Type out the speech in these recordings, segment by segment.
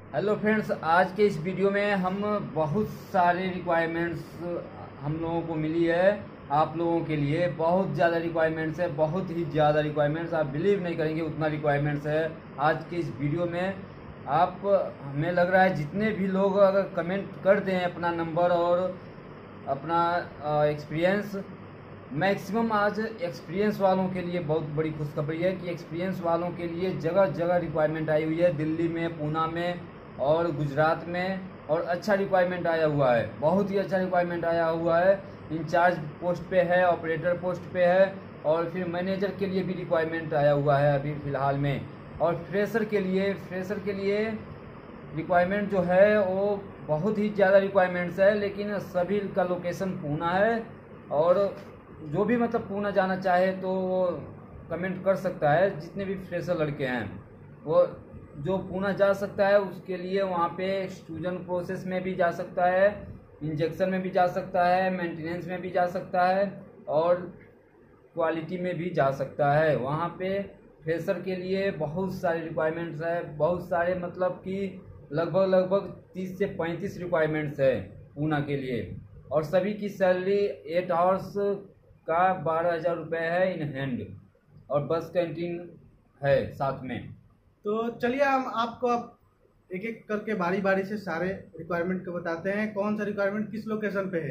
Hello friends, आज के इस वीडियो में हम बहुत सारे रिक्वायरमेंट्स हम लोगों को मिली है। आप लोगों के लिए बहुत ज़्यादा रिक्वायरमेंट्स है, बहुत ही ज़्यादा रिक्वायरमेंट्स, आप बिलीव नहीं करेंगे उतना रिक्वायरमेंट्स है आज के इस वीडियो में। आप हमें लग रहा है जितने भी लोग अगर कमेंट कर दें अपना नंबर और अपना एक्सपीरियंस, मैक्सिमम आज एक्सपीरियंस वालों के लिए बहुत बड़ी खुशखबरी है कि एक्सपीरियंस वालों के लिए जगह जगह रिक्वायरमेंट आई हुई है। दिल्ली में, पूना में और गुजरात में, और अच्छा रिक्वायरमेंट आया हुआ है, बहुत ही अच्छा रिक्वायरमेंट आया हुआ है। इंचार्ज पोस्ट पे है, ऑपरेटर पोस्ट पे है, और फिर मैनेजर के लिए भी रिक्वायरमेंट आया हुआ है अभी फ़िलहाल में। और फ्रेशर के लिए रिक्वायरमेंट जो है वो बहुत ही ज़्यादा रिक्वायरमेंट्स है, लेकिन सभी का लोकेशन पूना है। और जो भी मतलब पूना जाना चाहे तो वो कमेंट कर सकता है। जितने भी फ्रेशर लड़के हैं वो जो पूना जा सकता है उसके लिए वहाँ पे एक्सट्रूजन प्रोसेस में भी जा सकता है, इंजेक्शन में भी जा सकता है, मेंटेनेंस में भी जा सकता है, और क्वालिटी में भी जा सकता है। वहाँ पे फ्रेशर के लिए बहुत सारे रिक्वायरमेंट्स है, बहुत सारे मतलब कि लगभग 30 से 35 रिक्वायरमेंट्स है पूना के लिए। और सभी की सैलरी 8 आवर्स का 12,000 रुपये है इन हैंड, और बस कैंटीन है साथ में। तो चलिए हम आपको अब एक एक करके बारी बारी से सारे रिक्वायरमेंट को बताते हैं। कौन सा रिक्वायरमेंट किस लोकेशन पे है।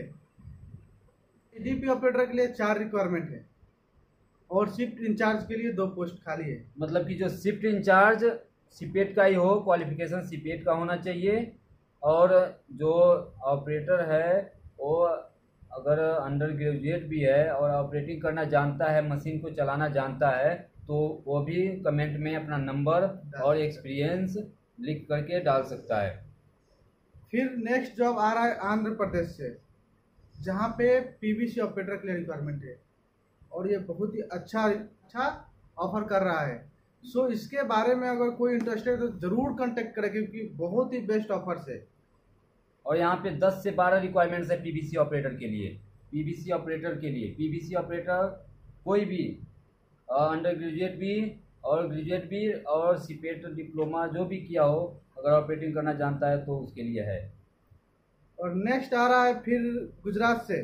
डीपी ऑपरेटर के लिए 4 रिक्वायरमेंट है और शिफ्ट इंचार्ज के लिए 2 पोस्ट खाली है। मतलब कि जो शिफ्ट इंचार्ज सीपेट का ही हो, क्वालिफिकेशन सीपेट का होना चाहिए। और जो ऑपरेटर है वो अगर अंडर ग्रेजुएट भी है और ऑपरेटिंग करना जानता है, मशीन को चलाना जानता है, तो वो भी कमेंट में अपना नंबर और एक्सपीरियंस लिख करके डाल सकता है। फिर नेक्स्ट जॉब आ रहा है आंध्र प्रदेश से, जहाँ पे पीवीसी ऑपरेटर के लिए रिक्वायरमेंट है और ये बहुत ही अच्छा ऑफर कर रहा है। सो इसके बारे में अगर कोई इंटरेस्टेड है तो ज़रूर कांटेक्ट करें, क्योंकि बहुत ही बेस्ट ऑफर्स है। और यहाँ पे 10 से 12 रिक्वायरमेंट्स है पीवीसी ऑपरेटर के लिए। पीवीसी ऑपरेटर के लिए, पीवीसी ऑपरेटर कोई भी अंडर ग्रेजुएट भी और ग्रेजुएट भी और सीपेट डिप्लोमा जो भी किया हो, अगर ऑपरेटिंग करना जानता है तो उसके लिए है। और नेक्स्ट आ रहा है फिर गुजरात से,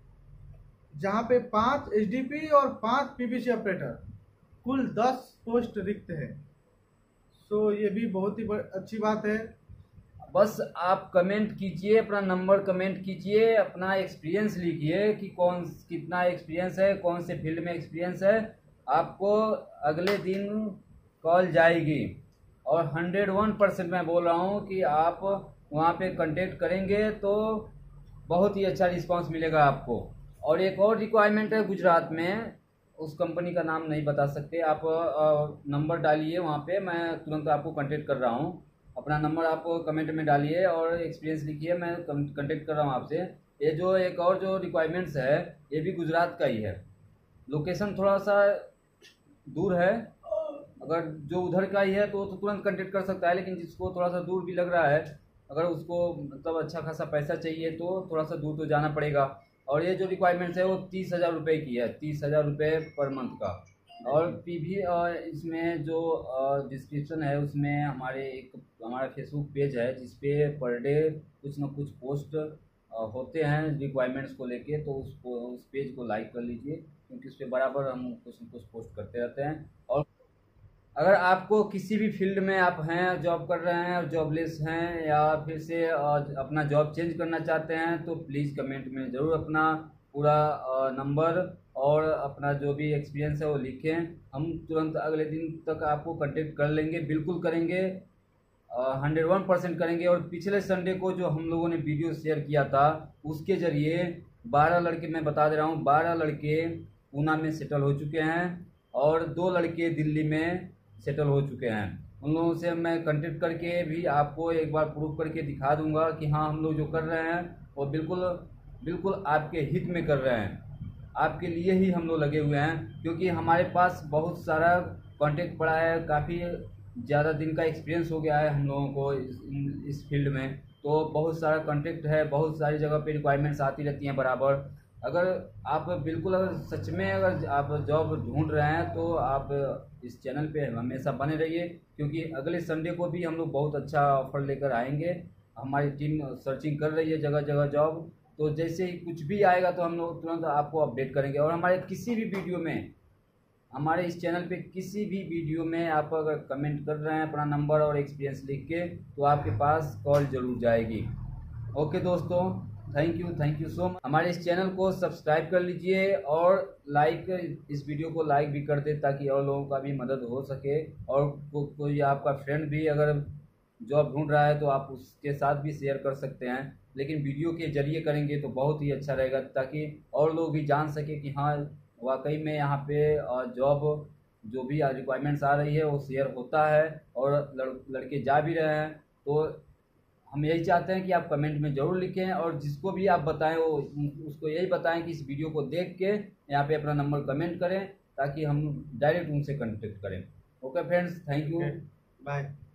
जहाँ पे 5 एचडीपी और 5 पीवीसी ऑपरेटर, कुल 10 पोस्ट रिक्त है। सो ये भी बहुत ही अच्छी बात है। बस आप कमेंट कीजिए, अपना नंबर कमेंट कीजिए, अपना एक्सपीरियंस लिखिए कि कौन कितना एक्सपीरियंस है, कौन से फील्ड में एक्सपीरियंस है। आपको अगले दिन कॉल जाएगी, और 101% मैं बोल रहा हूँ कि आप वहाँ पे कांटेक्ट करेंगे तो बहुत ही अच्छा रिस्पांस मिलेगा आपको। और एक और रिक्वायरमेंट है गुजरात में, उस कंपनी का नाम नहीं बता सकते। आप नंबर डालिए वहाँ पे, मैं तुरंत आपको कांटेक्ट कर रहा हूँ। अपना नंबर आप कमेंट में डालिए और एक्सपीरियंस लिखिए, मैं कांटेक्ट कर रहा हूँ आपसे। ये जो एक और जो रिक्वायरमेंट्स है ये भी गुजरात का ही है। लोकेशन थोड़ा सा दूर है, अगर जो उधर का ही है तो तुरंत कांटेक्ट कर सकता है, लेकिन जिसको थोड़ा सा दूर भी लग रहा है, अगर उसको मतलब अच्छा खासा पैसा चाहिए तो थोड़ा सा दूर तो जाना पड़ेगा। और ये जो रिक्वायरमेंट्स है वो 30,000 रुपये की है, 30,000 रुपये पर मंथ का। और पीवी इसमें जो डिस्क्रिप्शन है उसमें हमारा फेसबुक पेज है जिसपे पर डे कुछ ना कुछ पोस्ट होते हैं रिक्वायरमेंट्स को लेके, तो उस पेज को लाइक कर लीजिए, क्योंकि उस पर बराबर हम कुछ न कुछ पोस्ट करते रहते हैं। और अगर आपको किसी भी फील्ड में आप हैं, जॉब कर रहे हैं, जॉबलेस हैं, या फिर से अपना जॉब चेंज करना चाहते हैं, तो प्लीज़ कमेंट में ज़रूर अपना पूरा नंबर और अपना जो भी एक्सपीरियंस है वो लिखें। हम तुरंत अगले दिन तक आपको कांटेक्ट कर लेंगे, बिल्कुल करेंगे, 101% करेंगे। और पिछले संडे को जो हम लोगों ने वीडियो शेयर किया था उसके ज़रिए 12 लड़के, मैं बता दे रहा हूँ, 12 लड़के पूना में सेटल हो चुके हैं और 2 लड़के दिल्ली में सेटल हो चुके हैं। उन लोगों से मैं कांटेक्ट करके भी आपको एक बार प्रूव करके दिखा दूंगा कि हाँ, हम लोग जो कर रहे हैं वो बिल्कुल आपके हित में कर रहे हैं, आपके लिए ही हम लोग लगे हुए हैं। क्योंकि हमारे पास बहुत सारा कांटेक्ट पड़ा है, काफ़ी ज़्यादा दिन का एक्सपीरियंस हो गया है हम लोगों को इस फील्ड में, तो बहुत सारा कांटेक्ट है, बहुत सारी जगह पे रिक्वायरमेंट्स आती रहती हैं बराबर। अगर आप बिल्कुल अगर सच में अगर आप जॉब ढूंढ रहे हैं तो आप इस चैनल पे हमेशा बने रहिए, क्योंकि अगले संडे को भी हम लोग बहुत अच्छा ऑफर लेकर आएंगे। हमारी टीम सर्चिंग कर रही है जगह जगह जॉब, तो जैसे ही कुछ भी आएगा तो हम लोग तुरंत आपको अपडेट करेंगे। और हमारे किसी भी वीडियो में, हमारे इस चैनल पे किसी भी वीडियो में आप अगर कमेंट कर रहे हैं अपना नंबर और एक्सपीरियंस लिख के, तो आपके पास कॉल जरूर जाएगी। ओके दोस्तों, थैंक यू सो मच। हमारे इस चैनल को सब्सक्राइब कर लीजिए और इस वीडियो को लाइक भी कर दे, ताकि और लोगों का भी मदद हो सके। और कोई आपका फ्रेंड भी अगर जॉब ढूंढ रहा है तो आप उसके साथ भी शेयर कर सकते हैं, लेकिन वीडियो के जरिए करेंगे तो बहुत ही अच्छा रहेगा, ताकि और लोग भी जान सके कि हाँ वाकई में यहाँ पे जॉब जो भी रिक्वायरमेंट्स आ रही है वो शेयर होता है और लड़के जा भी रहे हैं। तो हम यही चाहते हैं कि आप कमेंट में ज़रूर लिखें, और जिसको भी आप बताएं वो उसको यही बताएं कि इस वीडियो को देख के यहाँ पे अपना नंबर कमेंट करें, ताकि हम डायरेक्ट उनसे कनेक्ट करें। Okay friends, thank you, bye.